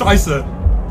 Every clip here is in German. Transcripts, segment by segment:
Scheiße!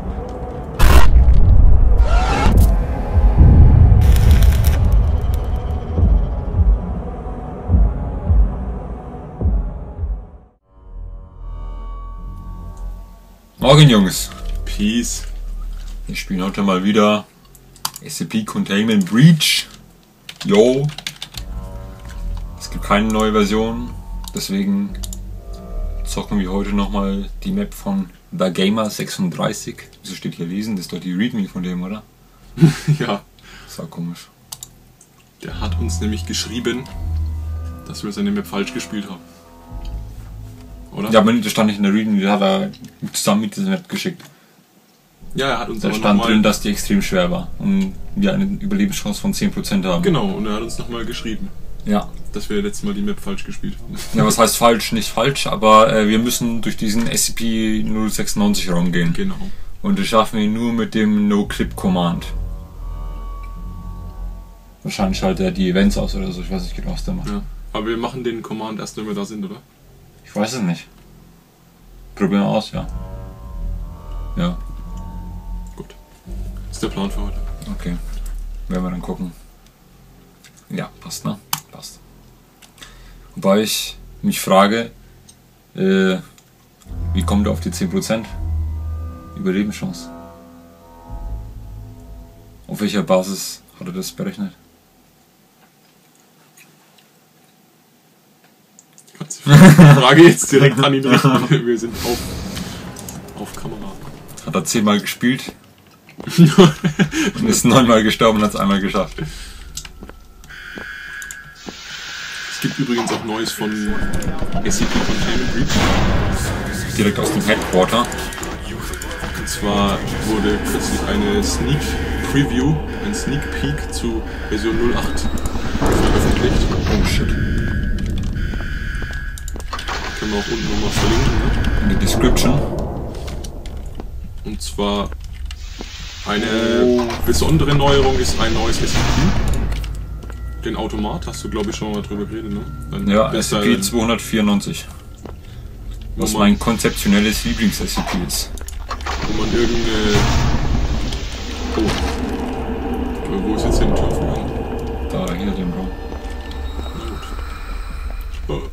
Morgen Jungs! Peace! Wir spielen heute mal wieder SCP Containment Breach. Yo! Es gibt keine neue Version, deswegen zocken wir heute nochmal die Map von TheGamer36. Wieso steht hier lesen? Das ist doch die Readme von dem, oder? Ja. Das war komisch. Der hat uns nämlich geschrieben, dass wir seine Map falsch gespielt haben. Oder? Ja, aber das stand nicht in der Readme, die hat er zusammen mit dieser Map geschickt. Ja, er hat uns Da aber stand noch drin, mal, dass die extrem schwer war und wir eine Überlebenschance von 10% haben. genau, und er hat uns nochmal geschrieben, Ja. dass wir letztes Mal die Map falsch gespielt haben. Ja, was heißt falsch? Nicht falsch, aber wir müssen durch diesen SCP-096 Raum gehen. Genau. Und das schaffen wir nur mit dem No-Clip-Command. Wahrscheinlich schaltet er die Events aus oder so, ich weiß nicht genau, was der macht. Ja. Aber wir machen den Command erst, wenn wir da sind, oder? Ich weiß es nicht. Probieren wir aus, ja. Ja, Gut. Das ist der Plan für heute. okay. Werden wir dann gucken. Ja, passt, ne? Passt. Wobei ich mich frage, wie kommt er auf die 10% Überlebenschance? Auf welcher Basis hat er das berechnet? Kannst du die Frage jetzt direkt an ihn richten? Wir sind auf Kamera. Hat er 10 Mal gespielt und ist 9 Mal gestorben und hat es einmal geschafft. Es gibt übrigens auch Neues von SCP Containment Breach. Direkt aus dem Headquarter. Und zwar wurde kürzlich eine Sneak Preview, ein Sneak Peek zu Version 08 veröffentlicht. Oh shit. Können wir auch unten nochmal verlinken. Ne? In der Description. Und zwar eine besondere Neuerung ist ein neues SCP. Den Automat, hast du glaube ich schon mal drüber geredet, ne? Ja, SCP-294. Was mein konzeptionelles Lieblings-SCP ist. Wo man irgendeine... Oh. Wo ist jetzt denn die Tür voran? Da, hier den Raum. Na gut. Oh.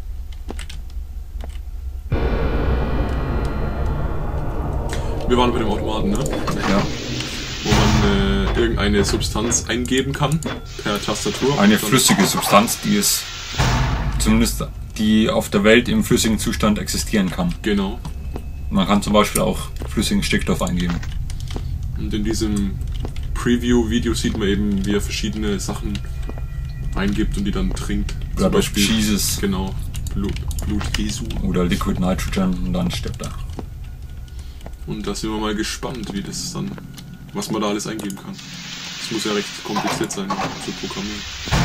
Wir waren bei dem Automaten, ne? Ja. Wo man irgendeine Substanz eingeben kann per Tastatur. Eine flüssige Substanz, die es zumindest die auf der Welt im flüssigen Zustand existieren kann. Genau. Man kann zum Beispiel auch flüssigen Stickstoff eingeben. Und in diesem Preview-Video sieht man eben, wie er verschiedene Sachen eingibt und die dann trinkt. Oder Jesus. Genau. Blut Jesu. Oder Liquid Nitrogen und dann stirbt er. Und da sind wir mal gespannt, wie das dann, was man da alles eingeben kann. Das muss ja recht kompliziert sein, zu programmieren.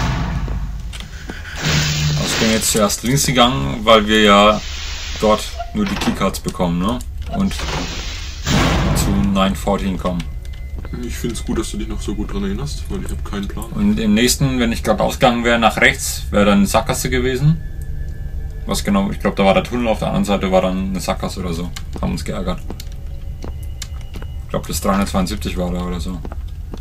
Also ich bin jetzt zuerst links gegangen, weil wir ja dort nur die Keycards bekommen, ne? Und zu 914 kommen. Ich finde es gut, dass du dich noch so gut dran erinnerst, weil ich habe keinen Plan. Und im nächsten, wenn ich gerade ausgegangen wäre, nach rechts, wäre dann eine Sackgasse gewesen. Was genau, ich glaube, da war der Tunnel, auf der anderen Seite war dann eine Sackgasse oder so. Haben uns geärgert. Ich glaube, das 372 war da oder so.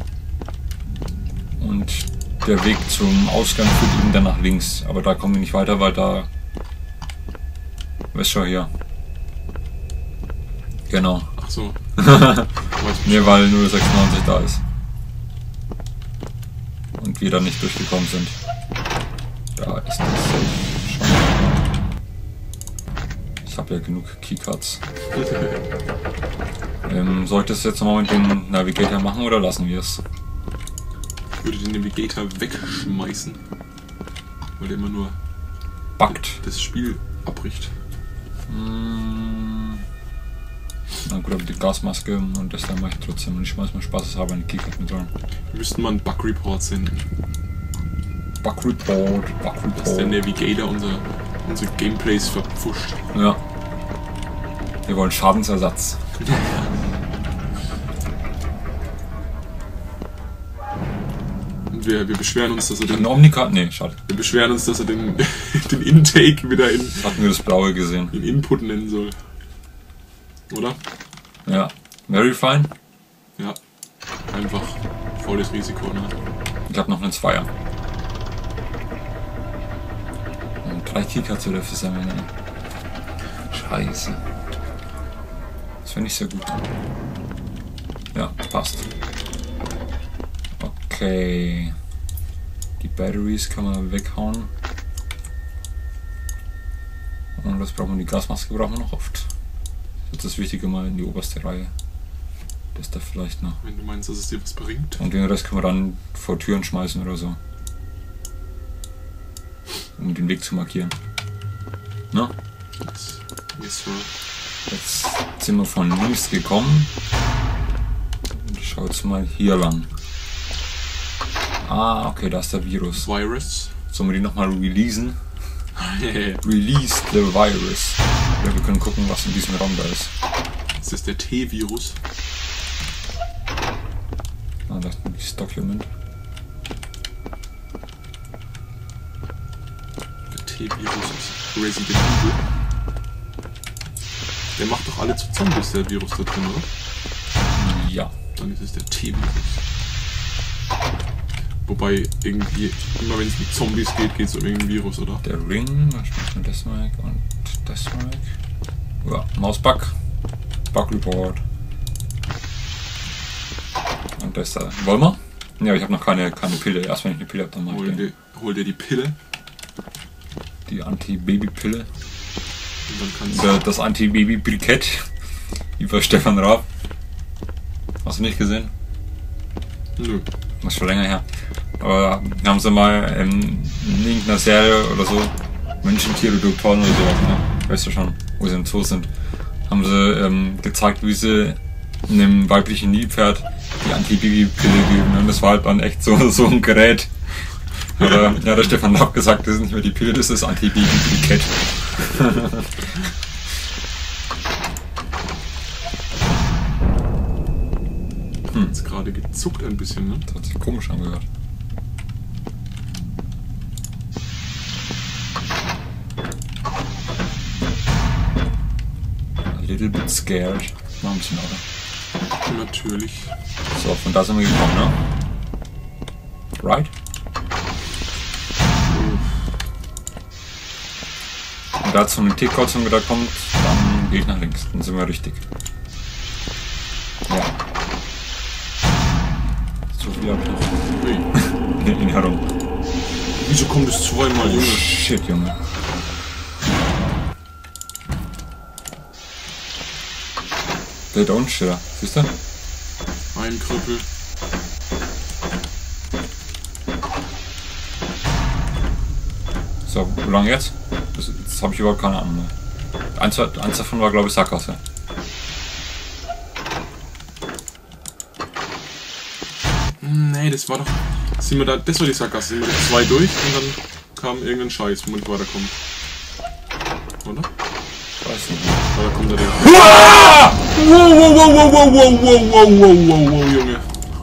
Und der Weg zum Ausgang führt eben dann nach links. Aber da kommen wir nicht weiter, weil da... Weißt schon hier. Genau. Ach so. Ne, weil nur 96 da ist. Und wir da nicht durchgekommen sind. Da ist das schon. Ich habe ja genug Keycards. Soll ich das jetzt nochmal mit dem Navigator machen oder lassen wir es? Ich würde den Navigator wegschmeißen. Weil der immer nur Buggt. das Spiel abbricht. Na gut, aber die Gasmaske und das dann mache ich trotzdem. Und ich schmeiß mal spaßeshalber eine Keycard mit rein. Wir müssten mal einen Bug Report senden. Bug Report. Dass der Navigator unsere Gameplays verpfuscht. Ja. Wir wollen Schadensersatz. Und wir beschweren uns, dass er Eine Omnicard? Nee, schade. Wir beschweren uns, dass er den Intake wieder Hatten wir das Blaue gesehen. in Input nennen soll. Oder? Ja. Very fine. Ja. Einfach volles Risiko, ne? Ich hab noch einen Zweier. Und 3 Kicker zu dafür sammeln. Scheiße. Das finde ich sehr gut. Ja, passt. Okay. Die Batteries kann man weghauen. Und das brauchen wir, die Gasmaske brauchen wir noch oft. Jetzt das Wichtige mal in die oberste Reihe. Das da vielleicht noch. Wenn du meinst, dass es dir was bringt. Und den Rest können wir dann vor Türen schmeißen oder so. Um den Weg zu markieren. Na? Yes, sir. Jetzt sind wir von links gekommen. Und ich schau jetzt mal hier lang. Ah, okay, da ist der Virus. Virus. Sollen wir die nochmal releasen? Release the Virus. Ja, wir können gucken, was in diesem Raum da ist. Das ist der T-Virus. Ah, das ist das Document. Der T-Virus ist Resident Evil. Der macht doch alle zu Zombies, der Virus da drin, oder? Ja. Dann ist es der T-Virus. Wobei irgendwie, immer wenn es mit Zombies geht, geht es um irgendein Virus, oder? Der Ring, was spielt man das Mic und das Mic? Ja, Mausbug. Bug Report. Und das da. Wollen wir? Ja, ich habe noch keine Pille. Erst wenn ich eine Pille habe, dann mache ich den. Hol dir die Pille. Die Anti-Baby-Pille. Und dann kannst Oder das Anti-Baby-Brikett. Über Stefan Raab. Hast du nicht gesehen? Nö. Das ist schon länger her. Aber haben sie mal in irgendeiner Serie oder so, Menschen, Tiere, Doktoren oder sowas, ne? Weißt du schon, wo sie im Zoo sind, haben sie gezeigt, wie sie einem weiblichen Nilpferd die Anti-Baby-Pille geben. Und das war halt dann echt so ein Gerät. Aber ja, der Stefan Raab gesagt, das ist nicht mehr die Pille, das ist das Anti-Baby-Brikett. Jetzt gerade gezuckt ein bisschen, ne? Das hat sich komisch angehört. A little bit scared. War ein bisschen lauter. Natürlich. So, von da sind wir gekommen, ne? Right? Und da zu einem T-Kreuz, wenn wir da kommt, dann gehe ich nach links. Dann sind wir richtig. Ja. So viel hab ich noch. Ui. In herum. Wieso kommt es zweimal, Junge? Shit, Junge. Der Don't Share. Siehst du? Ein Krüppel. So, wie lange jetzt? Jetzt habe ich überhaupt keine Ahnung mehr. Eins davon war, glaube ich, Sackgasse. Nee, das war doch. Sind wir da, das war die Sackgasse. Sind wir durch 2 durch und dann kam irgendein Scheiß, wo man nicht weiterkommt. Oder? Weiß nicht. Oder kommt da der. Wow, wow, wow, wow, wow, wow, wow, wow, wow, wow, wow, Junge.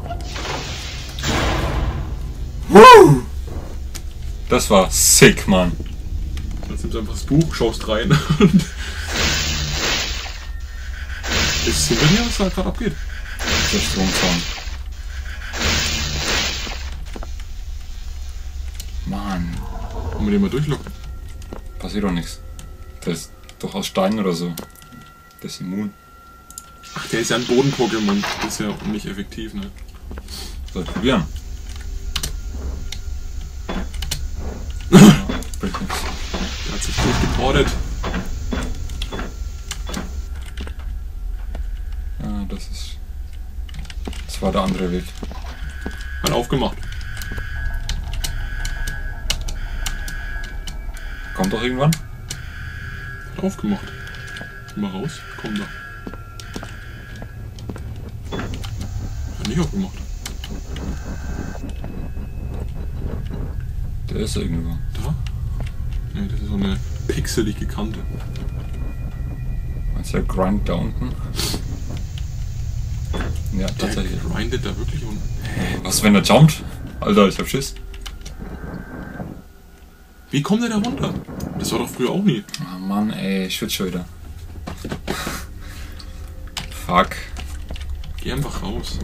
Das war sick, Mann. Jetzt nimmst du einfach das Buch, schaust rein und. Ist hinter dir, was da gerade abgeht? Der Stromzaun. Mann. Wollen wir den mal durchlocken? Passiert doch nichts. Der ist doch aus Stein oder so. Der ist immun. Ach, der ist ja ein Boden-Pokémon. Das ist ja nicht effektiv, ne? Soll ich probieren? Ja, bringt nichts. Der hat sich durchgeportet. Ja, das ist. Das war der andere Weg. Hat aufgemacht. Kommt doch irgendwann? Hat aufgemacht. Geh mal raus. Komm da. Hat nicht aufgemacht. Der ist irgendwo. Da? Ne, das ist so eine pixelige Kante. Meinst du der Grind da unten? Ja, Der tatsächlich. grindet da wirklich unten. Was, wenn der jumpt? Alter, ich hab Schiss. Wie kommt der da runter? Das war doch früher auch nie. Oh Mann, ey, ich schwitze schon wieder. Fuck. Geh einfach raus.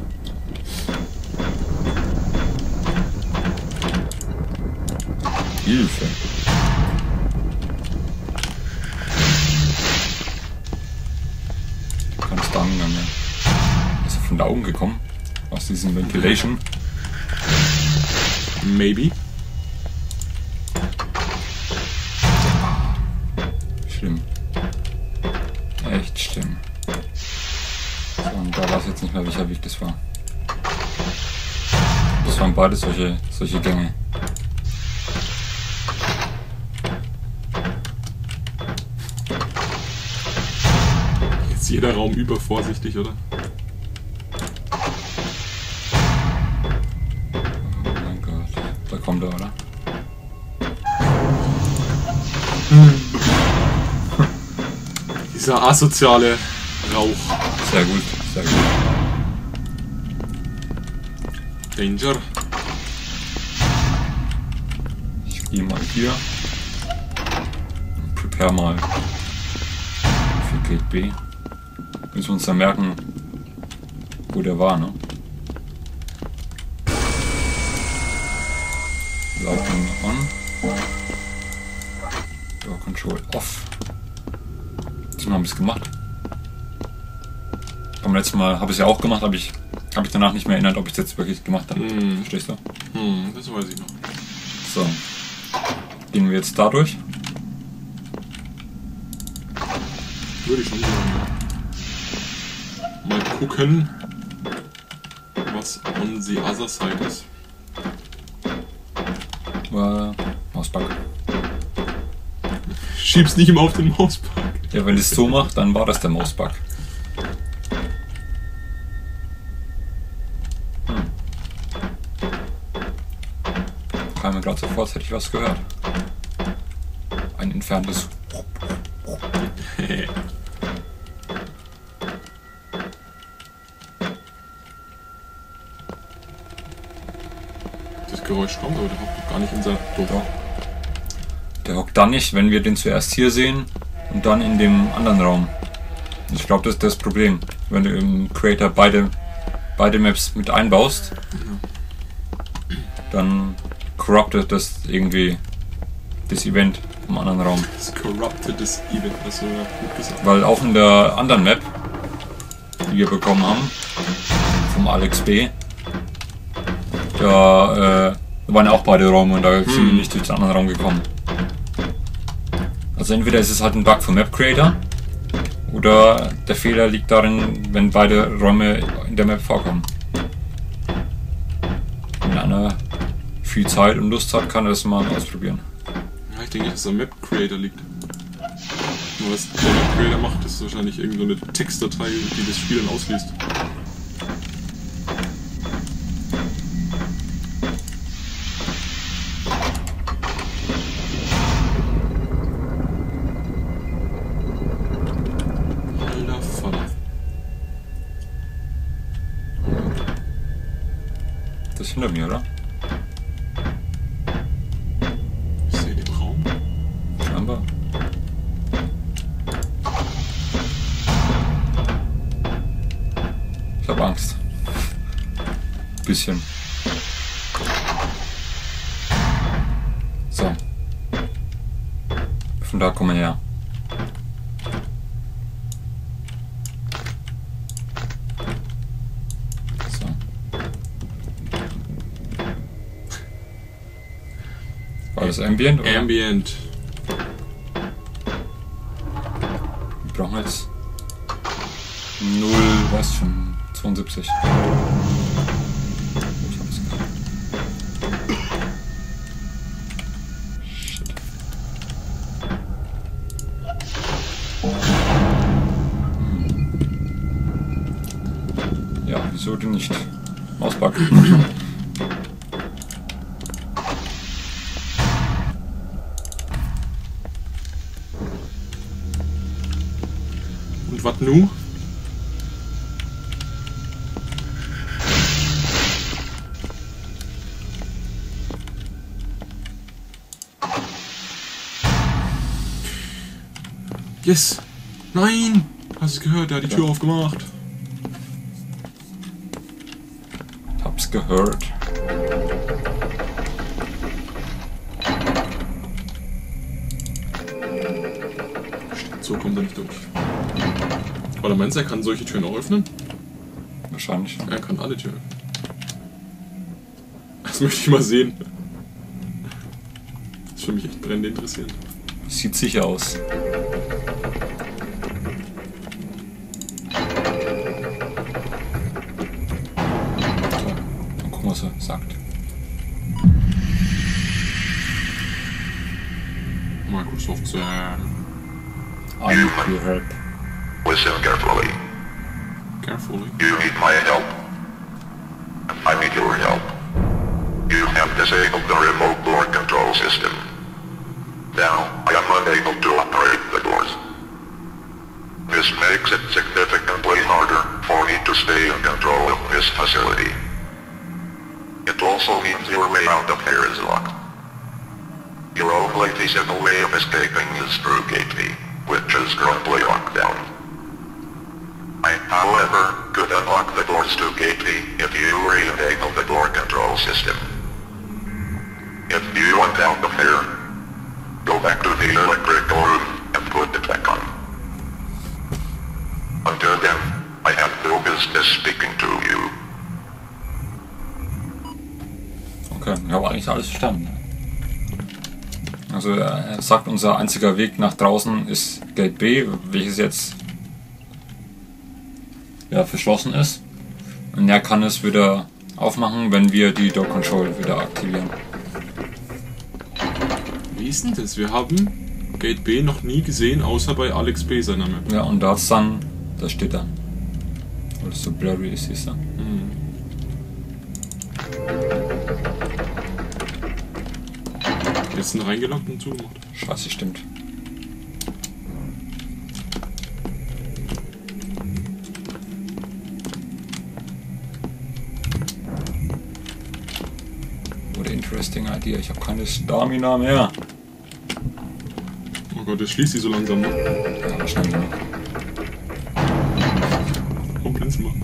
Hilfe. Kannst da angegangen. Ist er von da oben gekommen? Aus diesem Ventilation? Maybe. Schlimm. Echt schlimm. So, und da weiß ich jetzt nicht mehr, welcher Weg das war. Das waren beide solche Gänge. Jetzt jeder Raum übervorsichtig, oder? Oh mein Gott. Da kommt er, oder? Dieser asoziale Rauch. Sehr gut, sehr gut. Danger. Ich gehe mal hier. Und prepare mal für Gate B. Müssen wir uns dann merken, wo der war, ne? Lighting on. Door Control off. Diesmal habe ich es gemacht. Beim letzten Mal habe ich es ja auch gemacht, aber ich habe mich danach nicht mehr erinnert, ob ich es jetzt wirklich gemacht habe. Verstehst du? Das weiß ich noch. So. Gehen wir jetzt dadurch. Würde ich schon sagen, ja. Mal gucken, was on the other side ist. Mausbug. Schieb's nicht immer auf den Mausbug. Ja, wenn ich es so mache, dann war das der Mausbug. Kam mir gerade so vor, als hätte ich was gehört. Ein entferntes. Das Geräusch kommt, aber der hockt doch gar nicht in seiner... Doch. Der hockt dann nicht, wenn wir den zuerst hier sehen und dann in dem anderen Raum. Ich glaube, das ist das Problem. Wenn du im Creator beide Maps mit einbaust, dann corruptet das irgendwie das Event im anderen Raum. Das corrupted das Event, hast du ja gut gesagt. Weil auch in der anderen Map, die wir bekommen haben, vom Alex B, da waren ja auch beide Räume und da sind wir nicht durch den anderen Raum gekommen. Also entweder ist es halt ein Bug vom Map Creator oder der Fehler liegt darin, wenn beide Räume in der Map vorkommen. Wenn einer viel Zeit und Lust hat, kann er das mal ausprobieren. Ja, ich denke nicht, dass der Map Creator liegt. Nur was der Map Creator macht, ist wahrscheinlich irgendeine Textdatei, die das Spiel dann ausliest. Alter Vater. Das ist hinter mir, oder? Ich sehe den Raum. Scheinbar. Ich habe Angst. Bisschen. So. Von da kommen wir her. So. War das Ambient? Oder? Ambient. Wir brauchen jetzt 0, was schon? 72. Ich hab's gehabt. Shit. Ja, wieso denn nicht? Mausbug. Und was nu? Yes! Nein! Hast du es gehört? Der hat die Tür aufgemacht. Hab's gehört. So kommt er nicht durch. Oder meinst du, er kann solche Türen auch öffnen? Wahrscheinlich. Er kann alle Türen. Das möchte ich mal sehen. Das ist für mich echt brennend interessant. Sieht sicher aus. Dann gucken, was er sagt. Microsoft I need your help. Listen carefully. carefully. You need my help. I need your help. You have disabled the remote door control system. Now, I am unable to operate the doors. This makes it significantly harder for me to stay in control of this facility. It also means your way out of here is locked. Your only feasible way of escaping is through Gate B, which is currently locked down. I, however, could unlock the doors to Gate B if you re-enable the door control system. If you want out of here, go back to the electrical room and put it back on. Until then, I have no business speaking to you. Okay, ich habe eigentlich alles verstanden. Also er sagt, unser einziger Weg nach draußen ist Gate B, welches jetzt ja, verschlossen ist. Und er kann es wieder aufmachen, wenn wir die Door Control wieder aktivieren. Wie ist denn das? Wir haben Gate B noch nie gesehen, außer bei Alex B. seiner Map. Ja, und da hat's dann, da steht dann, weil es so blurry ist, siehst du. Jetzt sind reingeloggt und zugemacht. Scheiße, stimmt. What an interesting idea. Ich habe keine Stamina mehr. Oh Gott, jetzt schließt die so langsam, ne? Ja, schnell genug. Oh, blinzen mal.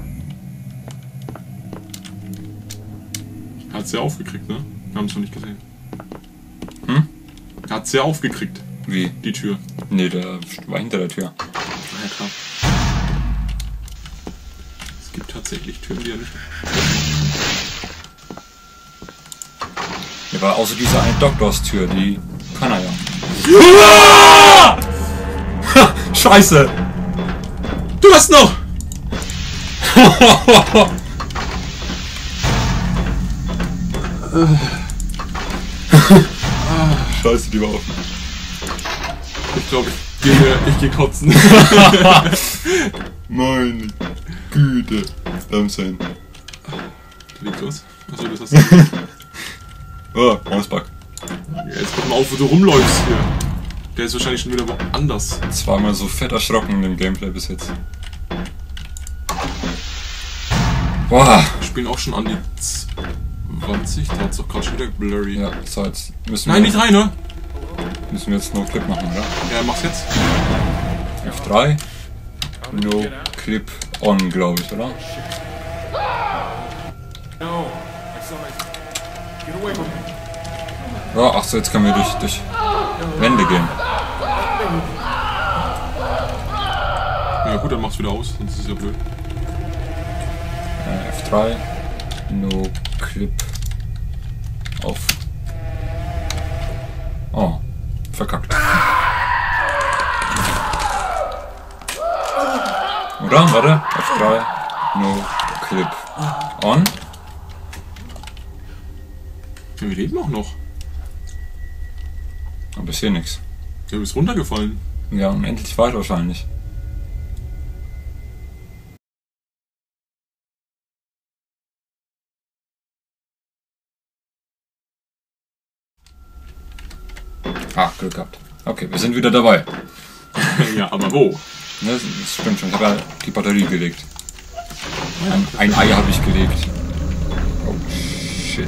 Er hat's ja aufgekriegt, ne? Wir haben es noch nicht gesehen. Er hat's ja aufgekriegt, Wie? die Tür. Nee, der war hinter der Tür. Ja, klar. Es gibt tatsächlich Türen, die er nicht... Ja, war außer diese eine Doktors-Tür, die kann er ja. Scheiße! Du hast noch! Scheiße, die war offen. Ich glaube, ich geh kotzen. Meine Güte. Sein. Da liegt was. Achso, das hast du. Oh, Mausbug. Jetzt guck mal auf, wo du rumläufst hier. Der ist wahrscheinlich schon wieder woanders. Zweimal so fett erschrocken in dem Gameplay bis jetzt. Boah. Wir spielen auch schon an die 20. Da hat's doch gerade schon wieder blurry. Ja, so jetzt müssen wir. Nein, nicht rein, ne? Müssen wir jetzt No Clip machen, oder? Ja, mach's jetzt. F3. No Clip on, glaube ich, oder? Ja, ach so, jetzt können wir durch Wände gehen. Ja gut, dann mach's wieder aus, sonst ist es ja blöd. F3. No Clip auf. Oh, verkackt. Oder? Warte. F3. No Clip on. Ja, wir leben auch noch. Aber ist hier nichts. Ja, du bist runtergefallen. Ja, unendlich weit wahrscheinlich. Ah, Glück gehabt. Okay, wir sind wieder dabei. Ja, aber wo? Ne, das stimmt schon. Ich habe ja die Batterie gelegt. Ein Ei habe ich gelegt. Oh, shit.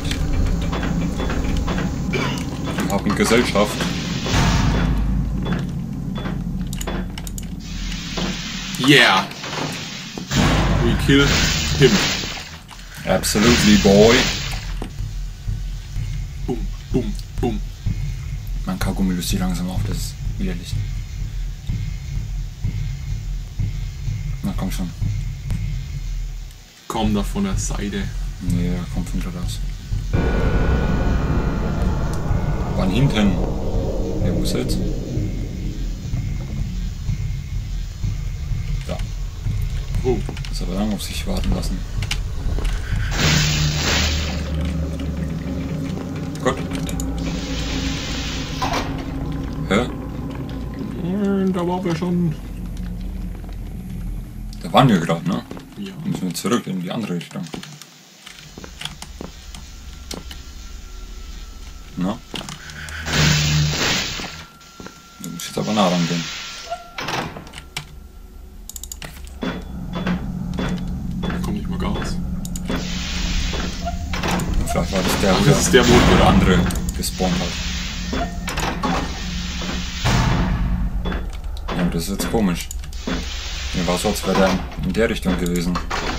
Wir haben Gesellschaft. Yeah! We kill him. Absolutely, boy. Boom, boom, boom. Mein Kaugummi löst sich langsam auf, das ist widerlich. Na komm schon. Komm da von der Seite. Nee, er kommt von dort aus. Wann hinten? Der muss jetzt. Ja. Oh. Das hat aber lange auf sich warten lassen. Gut. Hä? Da waren wir schon. Da waren wir gerade, ne? Ja. Müssen wir zurück in die andere Richtung. Na? Du musst jetzt aber nah rangehen. Da kommt nicht mal Gas. Vielleicht war das der, Ach, das ist der, wo der andere gespawnt hat. Ja, das ist jetzt komisch. Mir war so, als wäre der in der Richtung gewesen.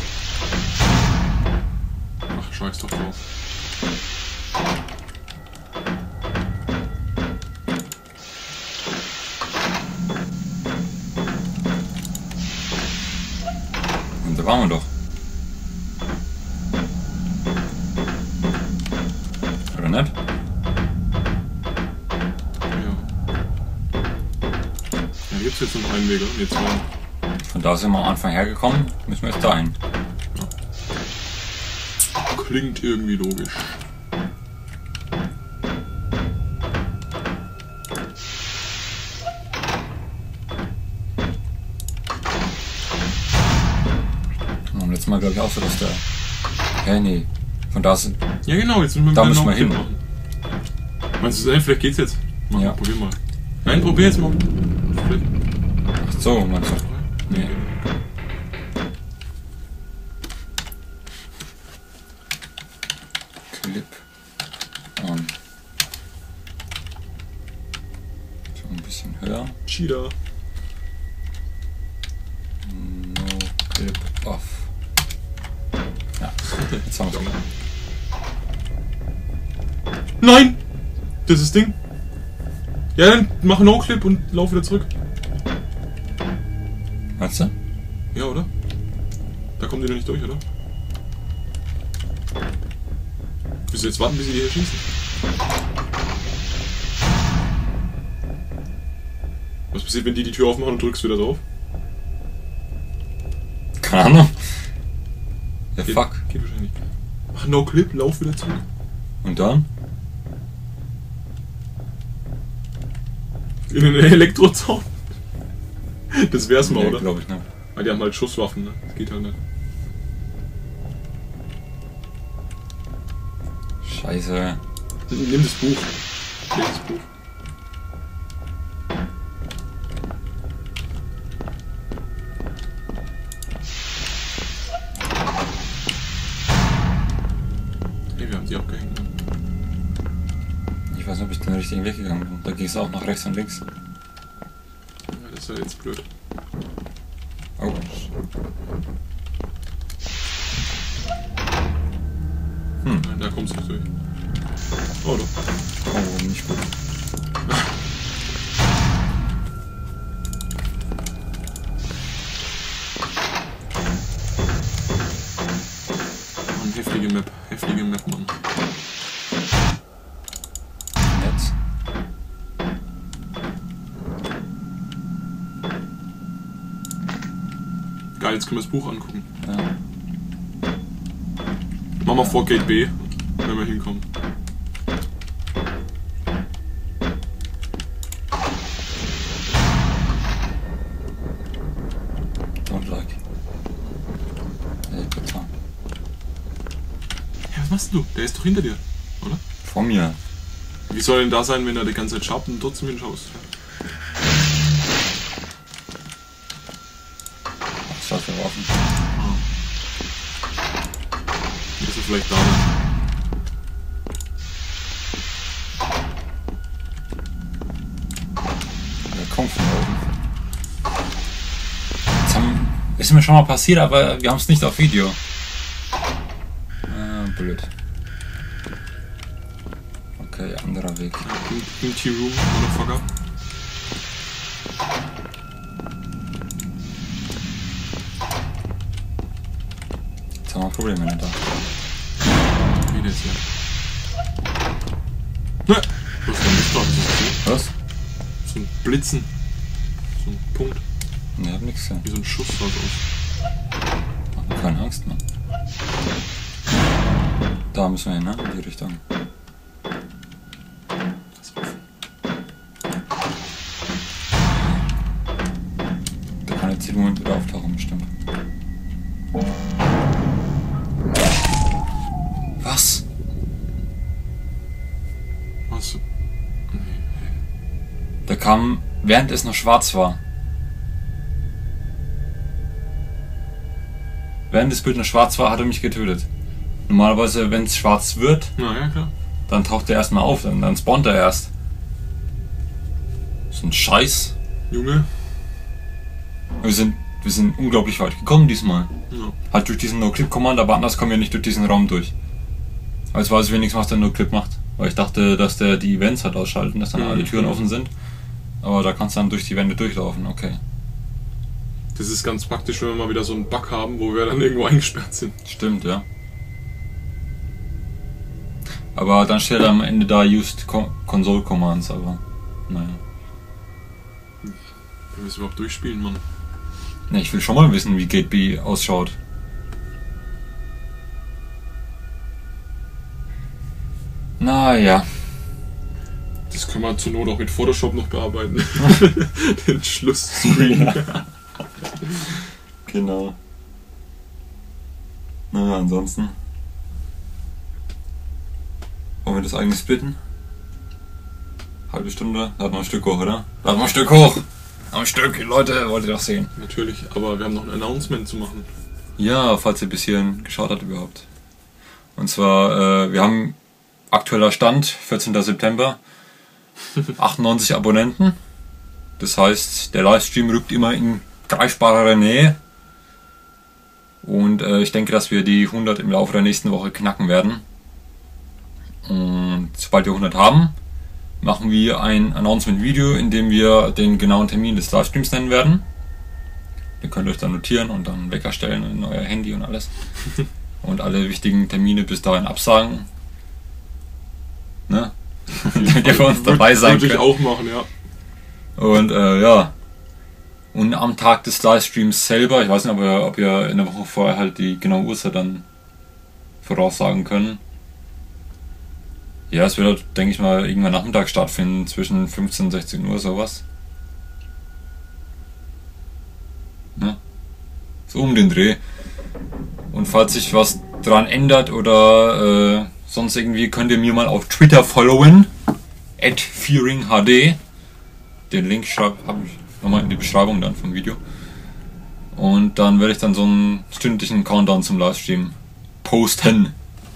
Ach, scheiß doch drauf. Und da waren wir doch. Oder nicht? Ja. Da gibt's jetzt noch einen Weg, oder? Nee, zwei. Von da sind wir am Anfang hergekommen, müssen wir jetzt dahin. Klingt irgendwie logisch. Und letztes Mal glaube ich auch so, dass der... Hä, nee. Von da sind... Ja genau, jetzt müssen wir Da wieder müssen wir noch hin. machen. Meinst du, vielleicht geht's jetzt? Mach Ja. mal, probier mal. Nein, probier jetzt mal. Vielleicht. Ach so, meinst du? Nee. Clip on. So ein bisschen höher. Cheater. No clip off. Ja, jetzt haben wir es wieder. Nein! Das ist das Ding. Ja, dann mach No-Clip und lauf wieder zurück. Meinst du? Ja, oder? Da kommt ihr doch nicht durch, oder? Willst du jetzt warten, bis sie hier schießen? Was passiert, wenn die Tür aufmachen und drückst wieder drauf? Keine Ahnung. Ja, Geht, fuck. geht wahrscheinlich nicht. Mach No-Clip, lauf wieder zurück. Und dann? In den Elektrozaun. Das wär's mal, Nee, oder? glaube ich nicht. Weil die haben halt Schusswaffen, ne? Das geht halt nicht. Scheiße. Nimm das Buch. Leg das Buch. Hey, wir haben sie abgehängt. Ne? Ich weiß nicht, ob ich den richtigen Weg gegangen bin. Da ging es auch nach rechts und links. Ja, das ist ja jetzt blöd. Oh. Nein, da kommst du nicht durch. Oh, doch. Oh, nicht gut. Mann, heftige Map, Mann. Jetzt. Geil, jetzt können wir das Buch angucken. Ja. Machen wir vor Gate B, wenn wir hinkommen. Don't like. Hey, bitte. Ja, was machst du? Der ist doch hinter dir, oder? Vor mir. Wie soll er denn da sein, wenn er die ganze Zeit schabt und trotzdem hinschaust? Ach, Scheiße, offen. Ah. Ist er vielleicht da? Der kommt von da oben. Jetzt haben Ist mir schon mal passiert, aber wir haben es nicht auf Video. Blöd. Okay, anderer Weg. Empty Room, Motherfucker. Jetzt haben wir Probleme da. Wie das hier? Ne! Was ist denn nicht dort? Was? So ein Blitzen. So ein Punkt. Ne, hab nix gesehen. Wie so ein Schuss sah es aus. Mach mir keine Angst, Mann. Da müssen wir hin, ne? In die Richtung. Das ist offen. Da kann jetzt jeden Moment wieder auftauchen, bestimmt. Was? Was? Der kam, während es noch schwarz war. Während das Bild noch schwarz war, hat er mich getötet. Normalerweise, wenn es schwarz wird, Na ja, klar. dann taucht er erstmal auf, dann spawnt er erst. So ein Scheiß. Junge. Wir sind unglaublich weit gekommen diesmal. Ja. Halt durch diesen No-Clip-Command, aber anders kommen wir nicht durch diesen Raum durch. Aber jetzt weiß ich wenigstens, was der No-Clip macht. Weil ich dachte, dass der die Events hat ausschalten, dass dann alle Türen offen sind. Aber da kannst du dann durch die Wände durchlaufen, okay. Das ist ganz praktisch, wenn wir mal wieder so einen Bug haben, wo wir dann irgendwo eingesperrt sind. Stimmt, ja. Aber dann steht am Ende da Used Console Commands, aber naja. Wenn wir es überhaupt durchspielen, Mann. Ne, ich will schon mal wissen, wie Gate B ausschaut. Naja. Das können wir zur Not auch mit Photoshop noch bearbeiten. Den Schlussscreen. Ja. Genau. Naja, ansonsten. Wollen wir das eigentlich splitten? Halbe Stunde? Lad mal ein Stück hoch, oder? Lad mal ein Stück hoch! Ein Stück, Leute, wollt ihr doch sehen. Natürlich, aber wir haben noch ein Announcement zu machen. Ja, falls ihr bis hierhin geschaut habt überhaupt. Und zwar, wir haben aktueller Stand, 14. September, 98 Abonnenten. Das heißt, der Livestream rückt immer in greifbarer Nähe. Und ich denke, dass wir die 100 im Laufe der nächsten Woche knacken werden. Und sobald wir 100 haben, machen wir ein Announcement-Video, in dem wir den genauen Termin des Livestreams nennen werden. Den könnt ihr euch dann notieren und dann Wecker stellen in euer Handy und alles. Und alle wichtigen Termine bis dahin absagen. Ne? Damit ihr für uns dabei sein könnt. Würde ich könnt. auch machen, ja. Und ja. Und am Tag des Livestreams selber, ich weiß nicht, ob ihr in der Woche vorher halt die genaue Uhrzeit dann voraussagen können. Ja, es wird, halt, denke ich mal, irgendwann Nachmittag stattfinden, zwischen 15 und 16 Uhr, sowas. Ne? So um den Dreh. Und falls sich was dran ändert oder sonst irgendwie, könnt ihr mir mal auf Twitter followen. @fearinghd. Den Link habe ich nochmal in die Beschreibung dann vom Video. Und dann werde ich dann so einen stündlichen Countdown zum Livestream posten.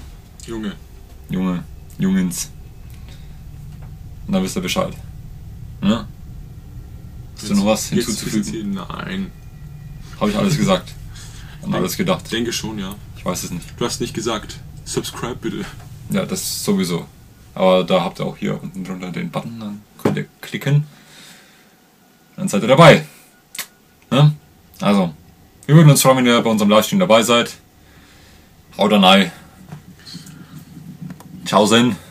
Jungens. Und dann wisst ihr Bescheid. Ne? Hast du noch was hinzuzufügen? Nein. Habe ich alles gesagt. Und alles gedacht. Ich denke schon, ja. Ich weiß es nicht. Du hast nicht gesagt. Subscribe bitte. Ja, das sowieso. Aber da habt ihr auch hier unten drunter den Button, dann könnt ihr klicken. Dann seid ihr dabei. Ne? Also, wir würden uns freuen, wenn ihr bei unserem Livestream dabei seid. Haut rein. Ciao, Sen.